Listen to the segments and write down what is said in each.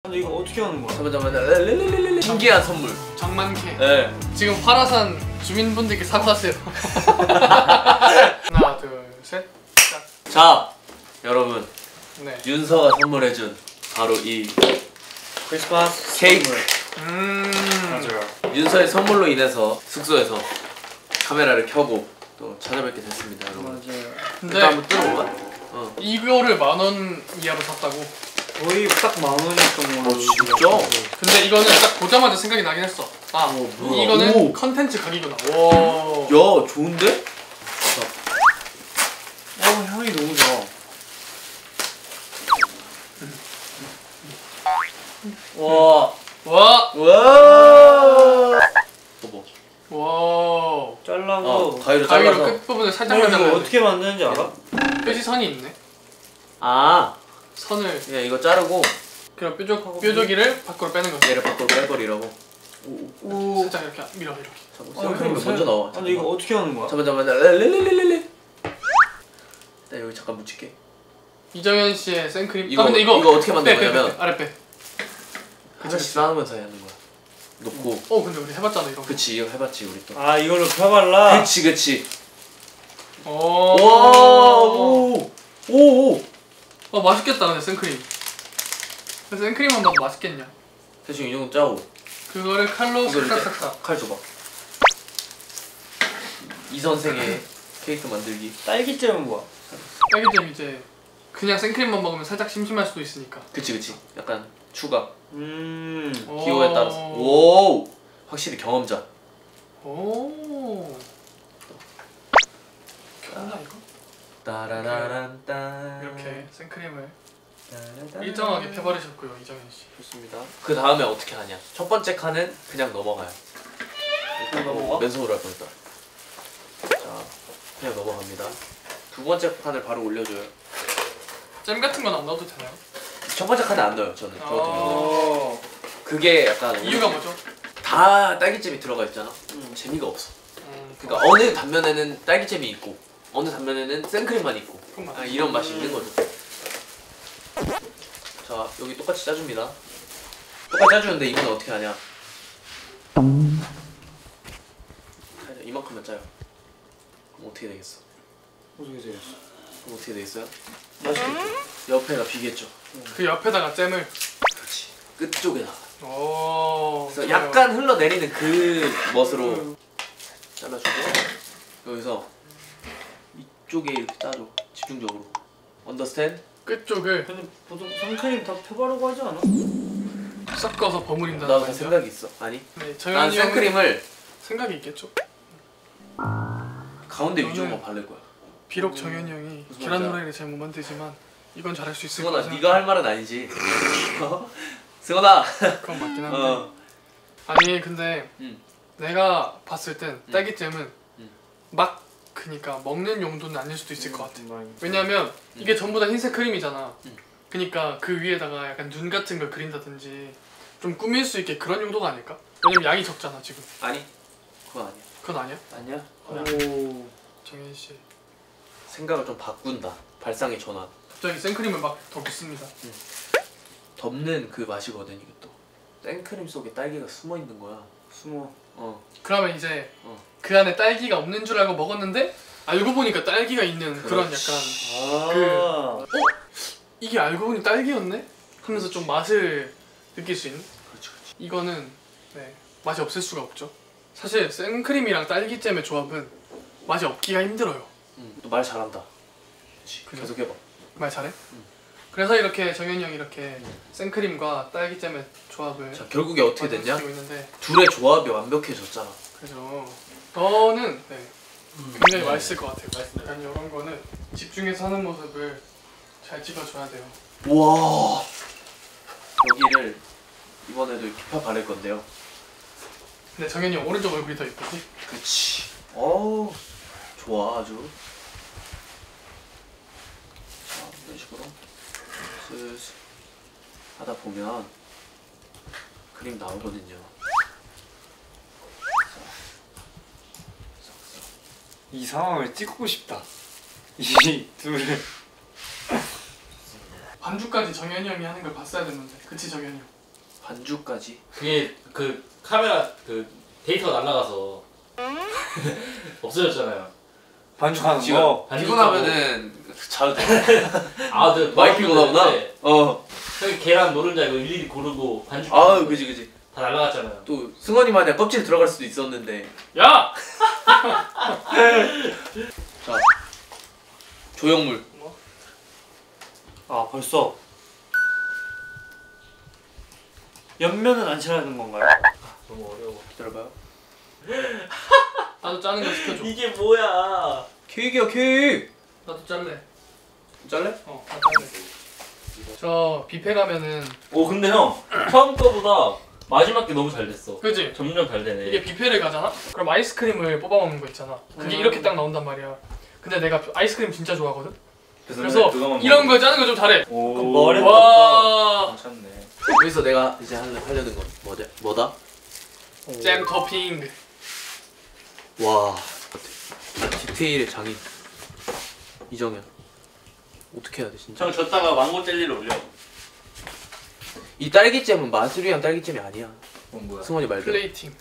근데 이거 어떻게 하는 거야? 잠깐만. 신기한 선물. 장만케. 네. 지금 화라산 주민분들께 사과하세요. 하나, 둘, 셋. 자, 여러분. 네. 윤서가 선물해준 바로 이 크리스마스 케이크. 맞아요. 윤서의 선물로 인해서 숙소에서 카메라를 켜고 또 찾아뵙게 됐습니다, 여러분. 맞아요. 근데 일단 한번 뜯어볼까? 이거를 10,000원 이하로 샀다고. 거의 딱 10,000원이었던 걸로. 진짜? 근데 이거는 딱 보자마자 생각이 나긴 했어. 아, 뭐야? 이거는 오. 컨텐츠 각이구나. 와. 야, 좋은데? 향이 너무 좋아. 와. 와. 와. 뭐? 와. 잘라고. 가위로 가위로 잘라서. 끝부분을 살짝만 이거 잘라야 돼. 어떻게 만드는지 알아? 뾰지 선이 있네. 아, 선을 야, 이거 자르고 그럼 뾰족이를 밖으로 빼는 거지. 얘를 밖으로 뺄거리라고. 오. 살짝 이렇게 밀어 이렇게. 선크림을 먼저 넣어. 근데 이거 어떻게 하는 거야? 잠깐만. 렐렐렐렐렐. 나 여기 잠깐 묻힐게. 이정현 씨의 생크림. 이거, 근데 이거 어떻게 만든 거냐면 아래 빼. 하나씩 쌓으면서 해야 하는 거야. 놓고. 근데 우리 해봤잖아 이런 거. 그치, 이거 해봤지 우리 또. 아, 이걸로 펴발라? 그치. 오. 와, 오. 맛있겠다 근데 생크림. 근데 생크림만 봐도 맛있겠냐? 대충 이 정도 짜고. 그거를 칼로 싹싹싹싹. 칼 줘봐. 이 선생의 케이크 만들기. 딸기잼은 뭐야? 딸기잼 이제 그냥 생크림만 먹으면 살짝 심심할 수도 있으니까. 그치. 약간 추가. 오. 기호에 따라서. 오. 확실히 경험자. 오. 켰나 이거? 따라라란딴. 이렇게 생크림을 일정하게 펴바르셨고요 이정현 씨. 좋습니다. 그 다음에 어떻게 하냐? 첫 번째 칸은 그냥 넘어가요. 그냥 넘어가? 맨손으로 할 뻔했다. 자, 그냥 넘어갑니다. 두 번째 칸을 바로 올려줘요. 잼 같은 건 안 넣어도 되나요? 첫 번째 칸에 안 넣어요. 저는. 저 같은 경우는. 어. 그게 약간 이유가 뭐죠? 다 딸기잼이 들어가 있잖아. 재미가 없어. 그러니까 어느 단면에는 딸기잼이 있고 어느 단면에는 생크림만 있고 이런 맛이 있는 거죠. 자, 여기 똑같이 짜줍니다. 똑같이 짜주는데 이거는 어떻게 하냐? 살짝 이만큼만 짜요. 그럼 어떻게 되겠어? 어떻게 되겠어? 그럼 어떻게 되겠어요? 맛있겠다. 옆에가 비겠죠. 그 옆에다가 잼을. 그렇지. 끝쪽에다가. 오. 그래서 약간 흘러내리는 그 멋으로 잘라주고 여기서 이쪽에 이렇게 짜줘. 집중적으로. 언더스탠드? 끝쪽을 근데 보통 생크림 다 펴바르고 하지 않아? 섞어서 버무린다는 나도 그 말이죠? 생각이 있어. 아니? 네, 난 정현이 형은 생크림을 생각이 있겠죠? 가운데 저는 위주로만 바를 거야. 비록 정현이 형이 무슨 계란 말이야? 후라이를 잘 못 만들지만 이건 잘할 수 있을 승원아, 거야. 네가 할 말은 아니지. 승원아. 그건 맞긴 한데. 아니 근데 내가 봤을 땐 딸기잼은 막 그니까 먹는 용도는 아닐 수도 있을 것 같아. 왜냐면 이게 전부 다 흰색 크림이잖아. 그니까 그 위에다가 약간 눈 같은 걸 그린다든지 좀 꾸밀 수 있게 그런 용도가 아닐까? 왜냐면 양이 적잖아 지금. 아니, 그건 아니야. 그건 아니야? 아니야? 오. 정현 씨 생각을 좀 바꾼다. 발상의 전환. 갑자기 생크림을 막 더 붓습니다. 덮는 그 맛이거든 이게 또. 생크림 속에 딸기가 숨어 있는 거야. 숨어. 그러면 이제 그 안에 딸기가 없는 줄 알고 먹었는데 알고 보니까 딸기가 있는 그런 약간 이게 알고 보니 딸기였네? 하면서 좀 맛을 느낄 수 있는? 그렇지. 이거는 네, 맛이 없을 수가 없죠. 사실 생크림이랑 딸기잼의 조합은 맛이 없기가 힘들어요. 또 말 잘한다. 그죠? 계속 해봐. 말 잘해? 그래서 이렇게 정현이 형이 이렇게 생크림과 딸기잼의 조합을 자, 결국에 어떻게 됐냐? 만들어주고 있는데 둘의 조합이 완벽해졌잖아. 그죠. 저는 네, 굉장히 맛있을 것 같아요. 약간 이런 거는 집중해서 하는 모습을 잘 찍어줘야 돼요. 우와. 여기를 이번에도 이렇게 펴 바를 건데요. 근데 정현이 형 오른쪽 얼굴이 더 예쁘지? 그치. 어우, 좋아 아주. 자, 이런 식으로 슬슬 하다 보면 그림 나오거든요. 이 상황을 찍고 싶다. 이 둘을. 반주까지 정현이 형이 하는 걸 봤어야 됐는데 그치 정현이 형? 반죽까지. 그게 그 카메라 그 데이터가 날라가서 없어졌잖아요. 반죽하는 지금 거. 피곤하면은 자도 돼. 아, 그 많이 피곤하구나. 형이 계란 노른자 이거 일일이 고르고 반죽. 아, 그지. 다 날라갔잖아요. 또 승원이 마냥 껍질 들어갈 수도 있었는데. 야! 자, 조형물. 아 벌써. 옆면은 안 칠하는 건가요? 너무 어려워. 기다려봐요. 나도 짜는 거 시켜줘. 이게 뭐야? 케이크야 케이크. 나도 짤래. 잘래? 나 짤래. 저 뷔페 가면은 오 근데 형 처음 거보다 마지막 게 너무 잘 됐어. 그지? 점점 잘 되네. 이게 뷔페를 가잖아? 그럼 아이스크림을 뽑아 먹는 거 있잖아. 그게 이렇게 딱 나온단 말이야. 근데 내가 아이스크림 진짜 좋아하거든? 그래서 이런 거 짜는 거 좀 잘해. 그럼 머리 와. 괜찮네. 여기서 내가 이제 하려는 건 뭐다? 잼 토핑. 와, 디테일의 장인 이정현. 어떻게 해야 돼 진짜? 형 줬다가 망고 젤리를 올려. 이 딸기잼은 맛을 위한 딸기잼이 아니야. 그건 뭐야? 승원이 말대로. 플레이팅.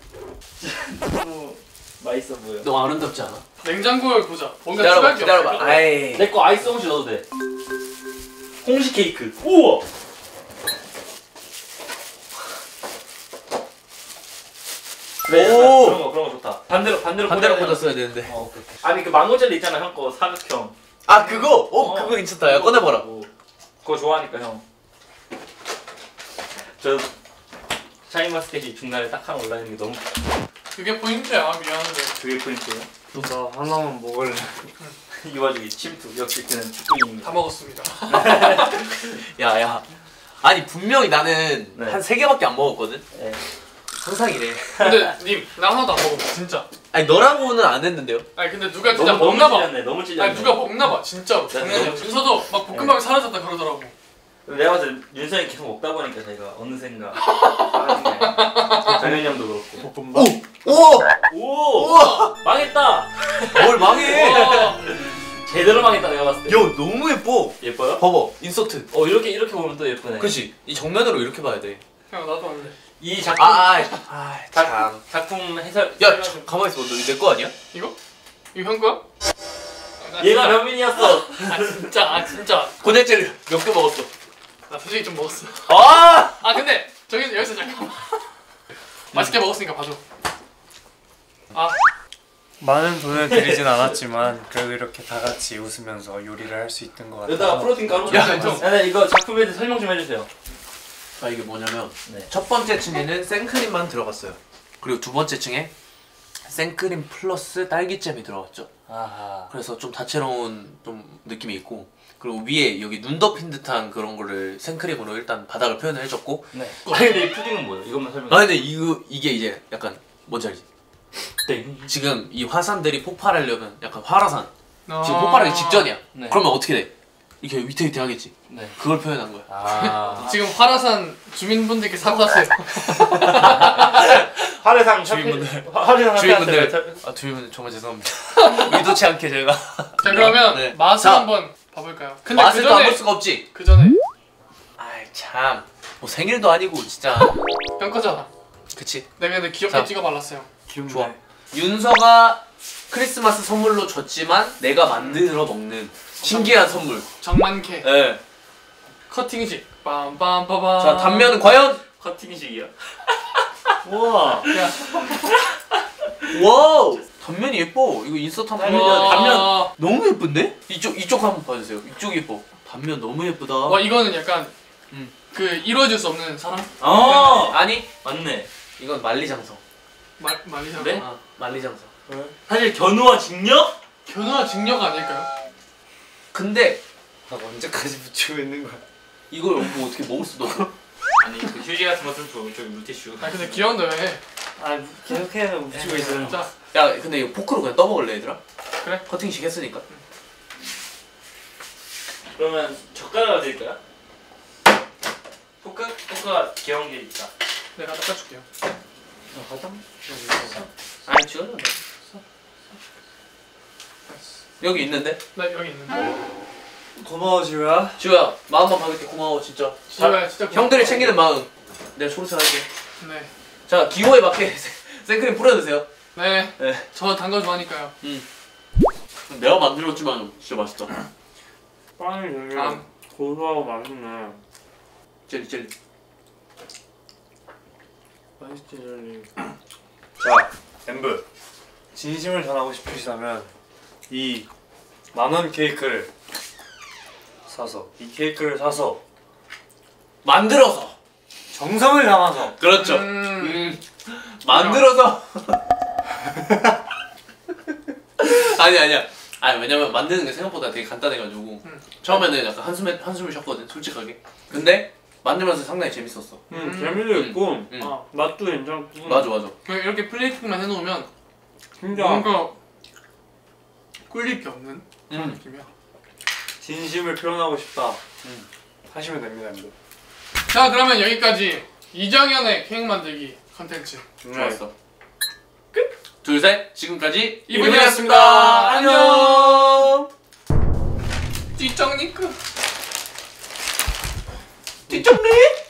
너무 맛있어 보여. 너무 아름답지 않아? 냉장고에 보자. 뭔가 추가할 게 기다려봐. 없어. 아이. 내 거 아이스 홍시 넣어도 돼. 홍시 케이크. 우와. 오! 그런 거 좋다. 반대로 반대로 꽂아야 꽂았어야 되는데. 오케이. 아니 그 망고 젤리 있잖아 형 거 사각형. 아 그거? 그거 괜찮다. 야 꺼내봐라. 그거 좋아하니까 형. 저 샤인머스켓이 중간에 딱 하나 올라 있는 게 너무 그게 포인트야. 미안한데. 그게 포인트예요. 나 하나만 먹을래. 이 와중에 침투 역시 그는 축구인입니다. 다 먹었습니다. 야. 아니 분명히 나는 네. 한 3개밖에 안 먹었거든. 네. 항상 이래. 근데 님, 나 하나도 안 먹어. 진짜. 아니 너라고는 안 했는데요. 아니 근데 누가 진짜 너무 먹나 봐. 찔렸네. 너무 찔렸네. 아니 누가 먹나 봐. 진짜로. 장난이 아니야. 윤서도 막 볶음밥이 사라졌다 그러더라고. 내가 봤을 때 윤성이 계속 먹다 보니까 제가 어느샌가 장현이 형도 그렇고. 볶음밥. 오! 망했다! 뭘 망해? 와. 제대로 망했다 내가 봤을 때. 야 너무 예뻐. 예뻐요? 봐봐 인서트. 이렇게 보면 또 예쁘네. 그렇지. 이 정면으로 이렇게 봐야 돼. 형 나도 할래. 이 작품 참. 작품 해설. 야 가만 있어. 너 이거 내 거 아니야? 이거? 이거 형 거야? 얘가 변민이었어. 진짜. 고넬 젤리 몇 개 먹었어? 나 솔직히 좀 먹었어. 아! 근데 여기서 잠깐만. 맛있게 먹었으니까 봐줘. 많은 돈을 들이진 않았지만 그래도 이렇게 다 같이 웃으면서 요리를 할 수 있던 것 같아요. 여기다가 프로틴 가루 좀. 야, 네, 이거 작품에 대해 설명 좀 해주세요. 이게 뭐냐면 네. 첫 번째 층에는 생크림만 들어갔어요. 그리고 두 번째 층에 생크림 플러스 딸기잼이 들어갔죠. 아하. 그래서 좀 다채로운 좀 느낌이 있고, 그리고 위에 여기 눈 덮인 듯한 그런 거를 생크림으로 일단 바닥을 표현을 해줬고. 네. 아니 근데 이 푸딩은 뭐예요? 이것만 설명. 근데 이게 이제 약간 뭔지 알지? 네. 지금 이 화산들이 폭발하려면 약간 화라산 지금 폭발하기 직전이야. 네. 그러면 어떻게 돼? 이렇게 위태위태하겠지. 네. 그걸 표현한 거야. 아. 지금 화라산 주민분들께 사과하세요. 화래상 주민분들. 화래상 주민분들. 주민분들 정말 죄송합니다. 의도치 않게 제가. 자 그러면 네. 맛을 자. 한번 봐볼까요? 근데 맛을 그 또 안 전에 볼 수가 없지. 아이 참. 뭐 생일도 아니고 진짜. 형 거잖아. 그치. 내가 근데 귀엽게 자. 찍어 발랐어요. 좋아. 윤서가 크리스마스 선물로 줬지만 내가 만들어 먹는 신기한 선물. 정만캐 예. 커팅식 빰빰빠밤. 자 단면은 과연. 커팅식이요? 우와. 와우. 단면이 예뻐. 이거 인서트 한번 와. 단면 너무 예쁜데? 이쪽 한번 봐주세요. 이쪽이 예뻐. 단면 너무 예쁘다. 와 이거는 약간 음. 그 이루어질 수 없는 사랑? 아니 맞네. 이건 만리장성. 말리자고? 네? 만리장성. 사실 견우와 직녀? 견우와 직녀 아닐까요? 근데 나 언제까지 붙이고 있는 거야? 이걸 뭐 어떻게 먹을 수도 없고. 아니 그 휴지 같은 거 좀 줘. 저기 물티슈. 근데 귀여운데 왜? 계속해서 붙이고 있어요. 자 야 근데 이거 포크로 그냥 떠먹을래 얘들아? 그래? 커팅식 했으니까. 그러면 젓가락을 드릴까요? 포크가 귀여운 게 있다. 내가 닦아줄게요. 아니 지금 여기 있는데? 나 여기 있는데. 고마워 지우야. 지우야 마음만 받을게. 고마워 진짜. 지우야 진짜 고마워. 형들이 챙기는 마음 내가 초록색 할게. 네. 자 기호에 맞게 생크림 뿌려주세요. 네. 네. 저 단 거 좋아하니까요. 내가 만들었지만 진짜 맛있다. 빵이 되게 다음. 고소하고 맛있네. 젤리. 맛있지 젤리. 자, 엠브. 진심을 전하고 싶으시다면 이 만원 케이크를 사서 이 케이크를 사서 만들어서. 정성을 담아서 그렇죠. 만들어서. 아니야. 아니 왜냐면 만드는 게 생각보다 되게 간단해가지고 처음에는 약간 한숨을 쉬었거든 솔직하게. 근데 만들면서 상당히 재밌었어. 재미도 있고 맛도 괜찮고. 맞아. 그냥 이렇게 플레이팅만 해놓으면 진짜 뭔가 꿀릴 게 없는 그런 느낌이야. 진심을 표현하고 싶다 하시면 됩니다, 엠브. 자 그러면 여기까지 이정현의 케이크 만들기 컨텐츠. 좋았어. 끝. 둘, 셋. 지금까지 이분이었습니다. 안녕. 뒷정리크. 뒷정리.